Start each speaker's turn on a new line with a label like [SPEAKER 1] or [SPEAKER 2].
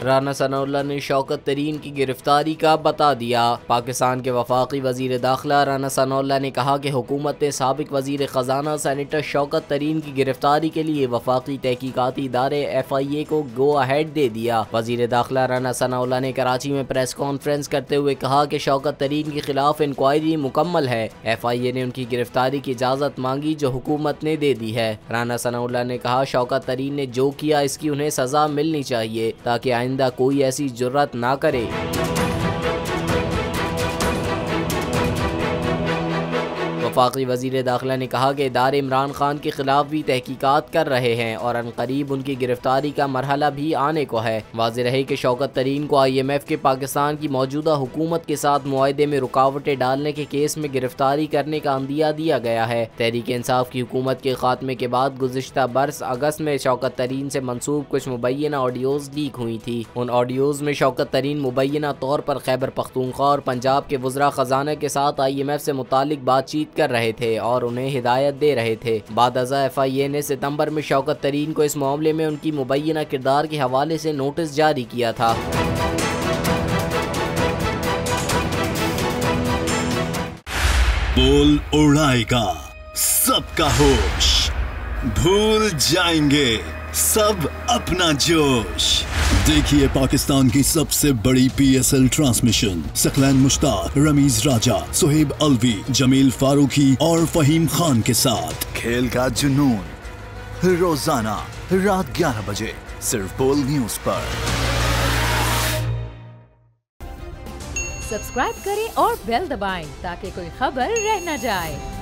[SPEAKER 1] राना सनाउल्लाह ने शौकत तरीन की गिरफ्तारी का बता दिया। पाकिस्तान के वफाकी वजीर दाखिला राना सनाउल्लाह ने कहा कि हुकूमत ने साबिक वजीर खजाना सेनेटर शौकत तरीन की गिरफ्तारी के लिए वफाकी तहकीकाती इदारे FIA को गो अहेड दे दिया। वजीर दाखिला राना सनाउल्लाह ने कराची में प्रेस कॉन्फ्रेंस करते हुए कहा कि शौकत तरीन के खिलाफ इंक्वायरी मुकम्मल है। FIA ने उनकी गिरफ्तारी की इजाज़त मांगी जो हुकूमत ने दे दी है। राना सनाउल्लाह ने कहा शौकत तरीन ने जो किया इसकी उन्हें सजा मिलनी चाहिए ताकि आइंदा कोई ऐसी जुर्रत ना करे। वफाकी वजीर दाखिला ने कहा कि इदारे इमरान खान के खिलाफ भी तहकीकात कर रहे हैं और अनकरीब उनकी गिरफ्तारी का मरहला भी आने को है। वाज़ेह रहे कि शौकत तरीन को IMF के पाकिस्तान की मौजूदा हुकूमत के साथ मुआहदे में रुकावटें डालने के केस में गिरफ्तारी करने का अंदिया दिया गया है। तहरीक इंसाफ की हुकूमत के खात्मे के बाद गुज़िश्ता बरस अगस्त में शौकत तरीन से मंसूब कुछ मुबैना ऑडियोज़ लीक हुई थी। उन ऑडियोज़ में शौकत तरीन मुबैना तौर पर खैबर पख्तूनख्वा और पंजाब के वज़रा ख़जाना के साथ IMF से मुतालिक बातचीत कर रहे थे और उन्हें हिदायत दे रहे थे। बादअज़ा FIA ने सितंबर में शौकत तरीन को इस मामले में उनकी मुबैना किरदार के हवाले से नोटिस जारी किया था।
[SPEAKER 2] बोल उड़ाएगा सबका होश, भूल जाएंगे सब अपना जोश। देखिए पाकिस्तान की सबसे बड़ी PSL ट्रांसमिशन सकलैन मुश्ताक, रमीज राजा, सुहेब अलवी, जमील फारूकी और फहीम खान के साथ खेल का जुनून रोजाना रात 11 बजे सिर्फ बोल न्यूज पर।
[SPEAKER 3] सब्सक्राइब करें और बेल दबाएं ताकि कोई खबर रह न जाए।